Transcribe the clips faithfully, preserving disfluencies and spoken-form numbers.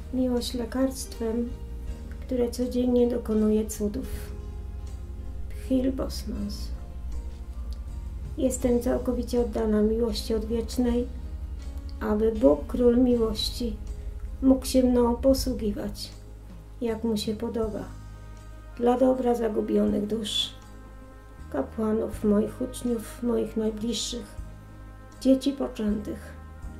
Miłość lekarstwem, które codziennie dokonuje cudów. Phil Bosmans. Jestem całkowicie oddana miłości odwiecznej, aby Bóg, Król Miłości, mógł się mną posługiwać, jak mu się podoba, dla dobra zagubionych dusz, kapłanów, moich uczniów, moich najbliższych, dzieci poczętych.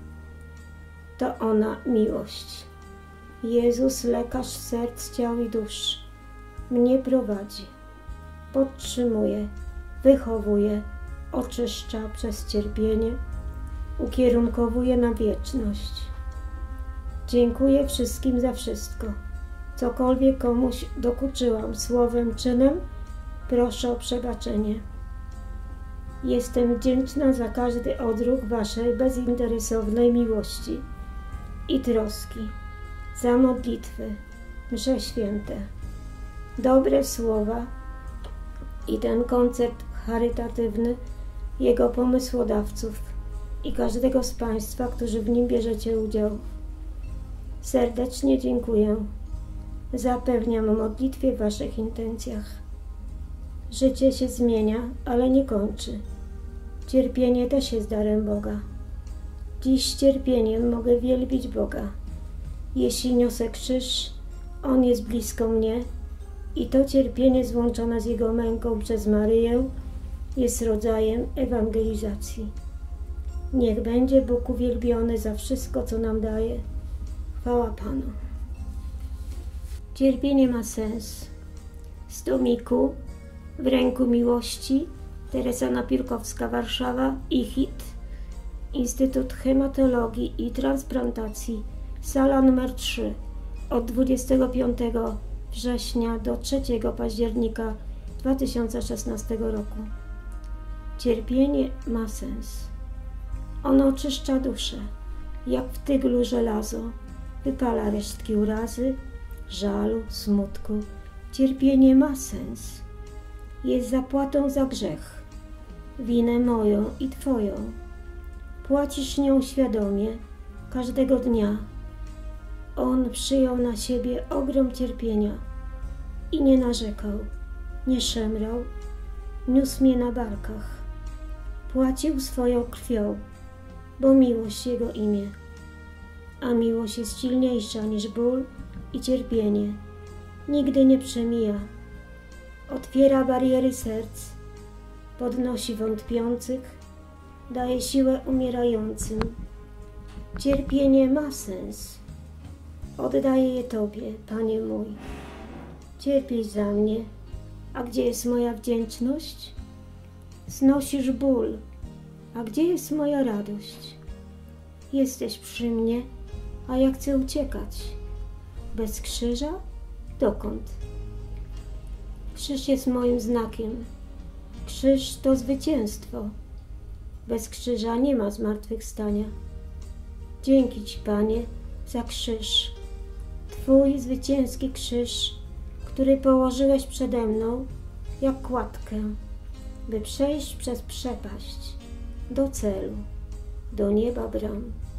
To ona miłość. Jezus, lekarz serc, ciał i dusz, mnie prowadzi, podtrzymuje, wychowuje, oczyszcza przez cierpienie, ukierunkowuje na wieczność. Dziękuję wszystkim za wszystko. Cokolwiek komuś dokuczyłam słowem, czynem, proszę o przebaczenie. Jestem wdzięczna za każdy odruch waszej bezinteresownej miłości i troski, za modlitwy, msze święte, dobre słowa i ten koncert charytatywny jego pomysłodawców i każdego z państwa, którzy w nim bierzecie udział. Serdecznie dziękuję. Zapewniam o modlitwie w waszych intencjach. Życie się zmienia, ale nie kończy. Cierpienie też jest darem Boga. Dziś cierpieniem mogę wielbić Boga. Jeśli niosę krzyż, On jest blisko mnie i to cierpienie złączone z Jego męką przez Maryję jest rodzajem ewangelizacji. Niech będzie Bóg uwielbiony za wszystko, co nam daje. Chwała Panu. Cierpienie ma sens. Z tomiku W ręku miłości, Teresa Napierkowska, Warszawa, I H I T, Instytut Hematologii i Transplantacji, sala numer trzy, od dwudziestego piątego września do trzeciego października dwa tysiące szesnastego roku. Cierpienie ma sens. Ono oczyszcza duszę, jak w tyglu żelazo, wypala resztki urazy, żalu, smutku. Cierpienie ma sens. Jest zapłatą za grzech, winę moją i Twoją. Płacisz nią świadomie, każdego dnia. On przyjął na siebie ogrom cierpienia i nie narzekał, nie szemrał, niósł mnie na barkach. Płacił swoją krwią, bo miłość Jego imię. A miłość jest silniejsza niż ból i cierpienie. Nigdy nie przemija. Otwiera bariery serc, podnosi wątpiących, daje siłę umierającym. Cierpienie ma sens. Oddaję je Tobie, Panie mój. Cierpisz za mnie, a gdzie jest moja wdzięczność? Znosisz ból, a gdzie jest moja radość? Jesteś przy mnie, a ja chcę uciekać. Bez krzyża? Dokąd? Krzyż jest moim znakiem. Krzyż to zwycięstwo. Bez krzyża nie ma zmartwychwstania. Dzięki Ci, Panie, za krzyż. Twój zwycięski krzyż, który położyłeś przede mną jak kładkę, by przejść przez przepaść do celu, do nieba bram.